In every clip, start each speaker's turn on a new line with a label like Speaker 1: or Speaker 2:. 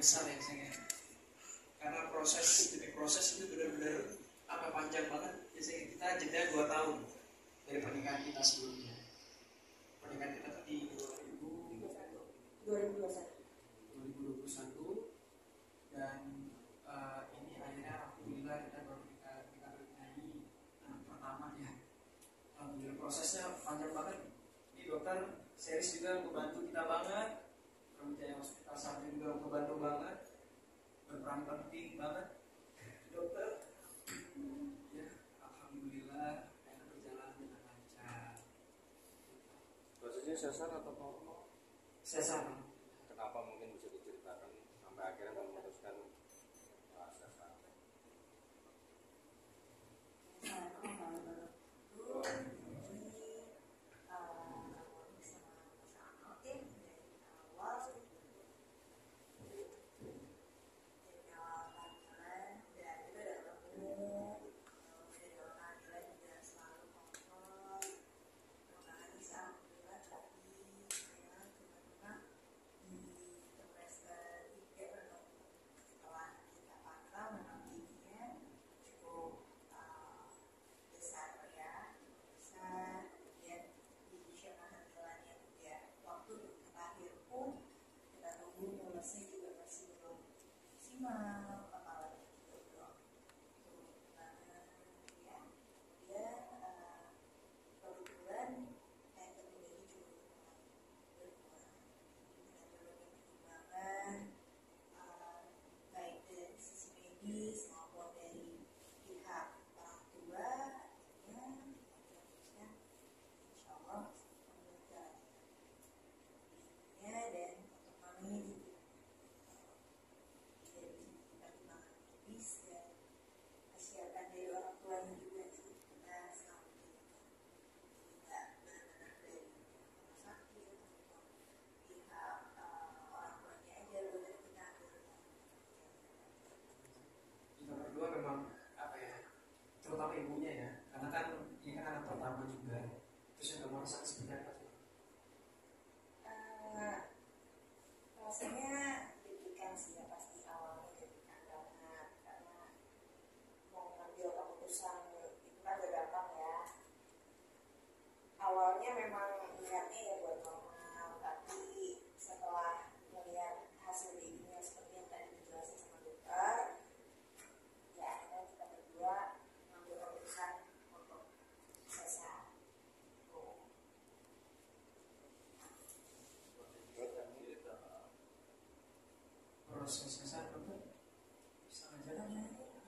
Speaker 1: besar ya sayang, karena proses demi proses itu benar-benar panjang banget. Biasanya kita jeda 2 tahun dari pernikahan kita sebelumnya. Pernikahan kita tadi 2021 dan ini akhirnya alhamdulillah kita baru kita bernyanyi anak pertama ya. Alhamdulillah prosesnya panjang banget. Ini dokter series juga membantu kita banget. Pramujaya Hospital saat ini juga membantu banget, berperan penting banget. Dokter, ya alhamdulillah enak berjalan dengan lancar.
Speaker 2: Prosesnya sesar atau normal?
Speaker 1: Sesar.
Speaker 2: Kenapa mungkin bisa diceritakan sampai akhirnya memutuskan sesar?
Speaker 1: Terutama ibunya ya, karena kan ini kan anak pertama juga. Terus yang kamu rasakan seperti apa sih?
Speaker 3: Rasanya deg-degan sih ya, pasti awalnya deg-degan banget karena mau ngambil keputusan itu kan gak gampang ya. Awalnya memang niatnya ya buat normal, tapi setelah melihat hasil babynya seperti yang tadi dijelasin sama dokter, ya akhirnya kita berdua ngambil keputusan untuk sesar.
Speaker 1: Proses sesar dokter setengah jam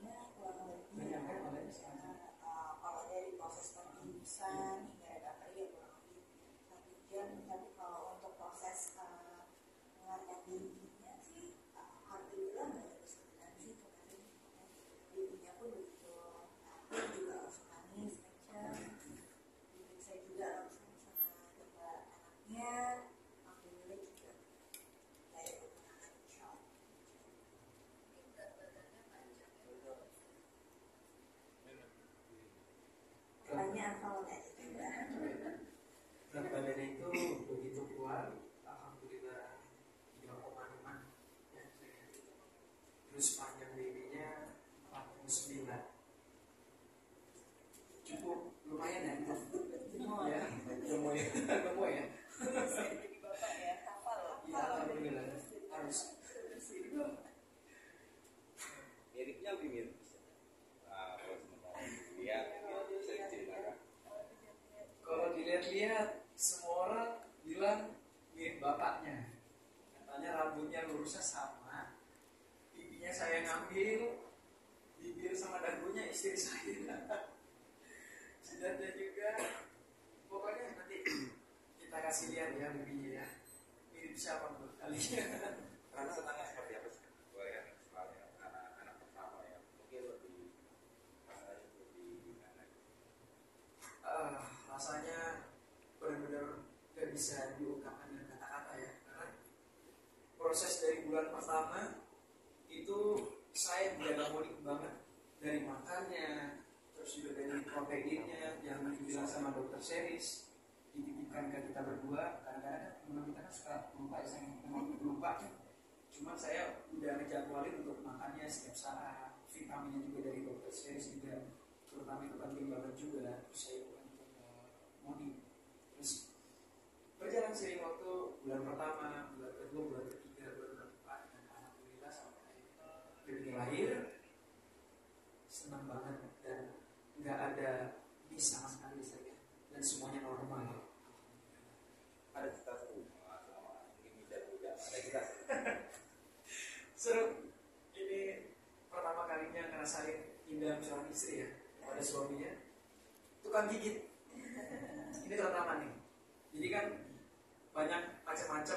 Speaker 3: kalau dari proses pengurusan hingga recovery ya kurang lebih 1 jam, tapi kalau untuk proses mengangkat babynya sih alhamdulillah nggak ada kesulitan sih kemarin. Babynya pun begitu aku juga langsung nangis kencang, saya juga langsung sama dokter anaknya, alhamdulillah juga dari kemenangan insya Allah. Pertanyaan kalau tadi
Speaker 1: berat badannya itu begitu kuat, alhamdulillah 3,5 ya. Terus panjang babynya 49, cukup lumayan ya. Ya, gemuk ya, gemuk ya.
Speaker 3: jadi bapak ya, hafal
Speaker 1: Ya alhamdulillah harus.
Speaker 2: Miripnya lebih mirip. Dia bisa diceritakan.
Speaker 1: Kalau dilihat-lihat semua orang bilang mirip bapaknya. Katanya rambutnya lurusnya sama, pipinya saya ngambil, bibir sama dagunya istri saya. Jidatnya juga. Pokoknya nanti kita kasih lihat ya bibinya ya. Mirip siapa menurut kalian?
Speaker 2: Karena senangnya seperti apa sih? Gue yang soalnya anak pertama ya, mungkin lebih rasanya lebih gimana?
Speaker 1: Rasanya benar-benar gak bisa diungkapkan dengan kata-kata ya. Karena proses dari bulan pertama itu saya diagonik banget, dari makannya, terus juga dari proteinnya yang dibilang sama dokter series, dititipkan ke kita berdua. Kadang-kadang memang kita kan suka lupa ya, saya memang lupa. Cuma saya udah ngejadwalin untuk makannya setiap saat, vitaminnya juga dari dokter Seris juga, terutama itu penting banget juga. Terus saya untuk morning. Terus berjalan seiring waktu, bulan pertama, bulan kedua, bulan ketiga, bulan keempat, dan alhamdulillah sampai baby lahir, senang banget dan nggak ada miss sama sekali saya, dan semuanya normal.
Speaker 2: Ada kita semua sama ini dan juga ada kita.
Speaker 1: Seru. Ini pertama kalinya ngerasain indah seorang istri ya pada suaminya. Tukang gigit. Ini terutama nih. Jadi kan banyak macam-macam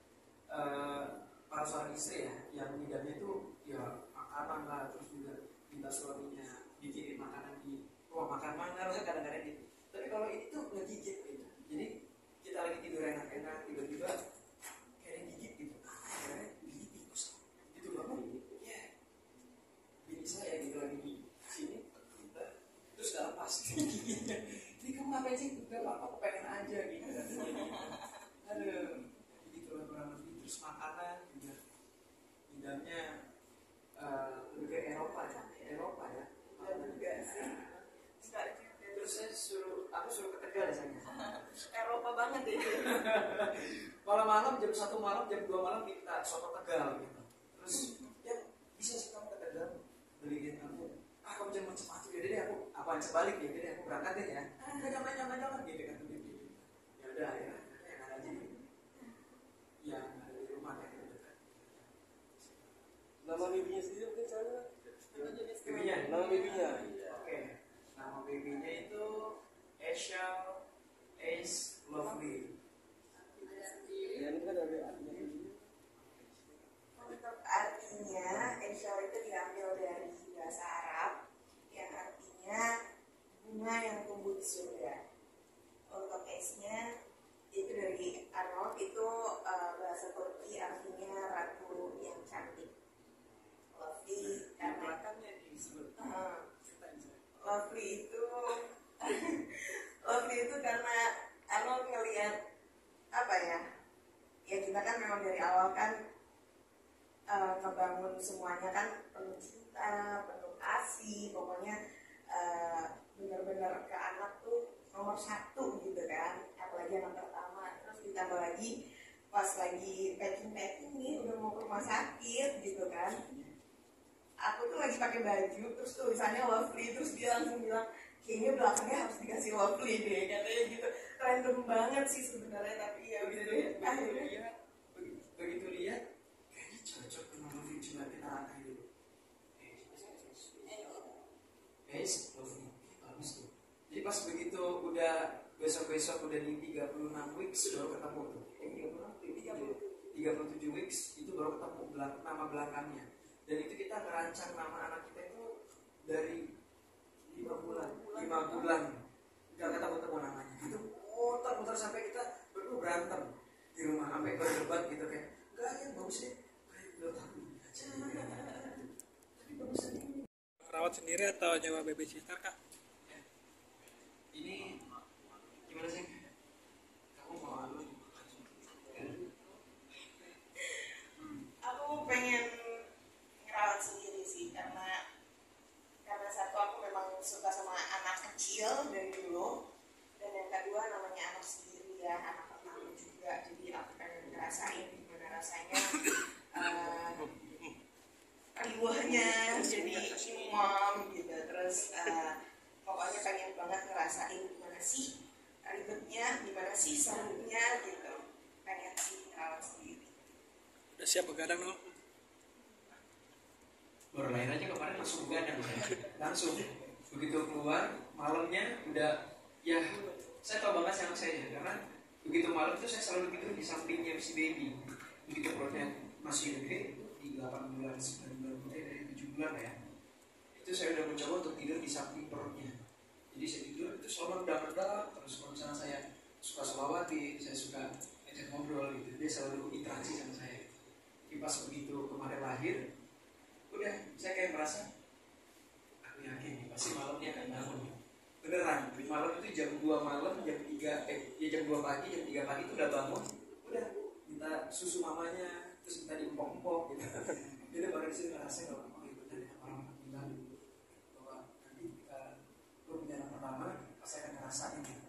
Speaker 1: para seorang istri ya yang ngidamnya itu ya makanan lah, terus juga minta suaminya bikinin makanan di rumah makan mana kan kadang-kadang gitu. Tapi kalau ini tuh ngegigit gitu. Jadi kita lagi tidur enak-enak, tiba-tiba kayak gigit gitu. Akhirnya gigit tikus gitu banget. Ya, bini saya gitu lagi di sini, terus gak lepas gigitnya. Ini kamu ngapain sih? Gak apa-apa, aku pengen aja gitu. Aduh, gitu lah kurang lebih. Terus makanan juga hidangnya lebih ke Eropa ya. Eropa ya.
Speaker 3: juga sih.
Speaker 1: Terus aku suruh ke Tegal ya sayang.
Speaker 3: Eropa banget ya.
Speaker 1: Malam-malam jam 1 malam, jam 2 malam kita soto Tegal gitu. Terus ya bisa sih kamu ke Tegal beliin aku. Kamu jangan cepat tuh, deh aku apaan sebalik ya, deh aku berangkat deh ya. Jangan gitu kan gitu. Ya udah ya, yang ada aja yang ada di rumah yang dekat.
Speaker 4: Nama babynya sendiri mungkin saya.
Speaker 1: Babynya?
Speaker 4: Nama babynya.
Speaker 1: Oke. Nama babynya itu Asia Ace Lovely.
Speaker 4: Ya ini kan ada artinya.
Speaker 3: Untuk artinya, Asia itu diambil dari bahasa Arab yang artinya bunga yang tumbuh di surga. Untuk S-nya itu dari Arnold, itu bahasa Turki artinya ratu yang cantik. Lovely karena
Speaker 1: Belakangnya disebut.
Speaker 3: Lovely itu Lovely itu karena Arnold ngelihat apa ya? Ya kita kan memang dari awal kan ngebangun semuanya kan penuh cinta, penuh kasih, pokoknya benar-benar ke anak tuh nomor 1 gitu kan, apalagi anak pertama. Terus ditambah lagi pas lagi packing nih udah mau ke rumah sakit gitu kan, aku tuh lagi pakai baju terus tulisannya Lovely, terus dia langsung bilang kayaknya belakangnya harus dikasih Lovely deh, katanya gitu. Random banget sih sebenarnya, tapi ya gitu ya. Akhirnya
Speaker 1: Begitu lihat kayaknya cocok dengan Lovely, cuma kita angkat dulu. Guys, Lovely bagus tuh. Jadi pas begitu udah besok-besok udah di 36 weeks baru ketemu tuh. 37 weeks itu baru ketemu nama belakangnya. Dan itu kita merancang nama anak kita itu dari 5 bulan nggak ketemu namanya. Itu muter-muter sampai kita berdua berantem di rumah, sampai berdebat gitu kayak enggak ya bagus ya, kayak belum tahu aja. Tapi bagus ini.
Speaker 5: Rawat sendiri atau nyewa babysitter kak?
Speaker 1: Ya. Ini gimana sih? Kamu mau alun?
Speaker 3: aku pengen ngerawat sendiri sih, karena satu aku memang suka sama anak kecil dari dulu, dan yang kedua namanya anak sendiri ya, anak pertama juga, jadi aku pengen ngerasain gimana rasanya riwahnya jadi mom gitu. Terus pokoknya pengen banget ngerasain gimana sih ribetnya, gimana sih serunya gitu, pengen sih ngerawat sendiri.
Speaker 5: Udah siap begadang dong?
Speaker 1: Baru lahir aja kemarin langsung begadang langsung begitu keluar malamnya udah ya, saya tahu banget sama saya karena begitu malam itu saya selalu tidur di sampingnya si baby. Begitu perutnya masih gede di 8 bulan 9 bulan dari 7 bulan ya, itu saya udah mencoba untuk tidur di samping perutnya. Jadi saya tidur itu selalu redam terus. Kalau misalnya saya suka selawati, saya suka ajak ngobrol gitu, dia selalu interaksi sama saya. Jadi pas begitu kemarin lahir, udah saya kayak merasa aku yakin nih pasti malamnya akan bangun. Beneran, malam itu jam 2 malam, jam 3 jam 2 pagi, jam 3 pagi itu udah bangun, udah minta susu mamanya, terus minta diempok-empok gitu. Jadi baru di sini ngerasain bahwa oh iya benar ya orang bilang bahwa nanti ketika lu punya anak pertama pasti akan ngerasain gitu.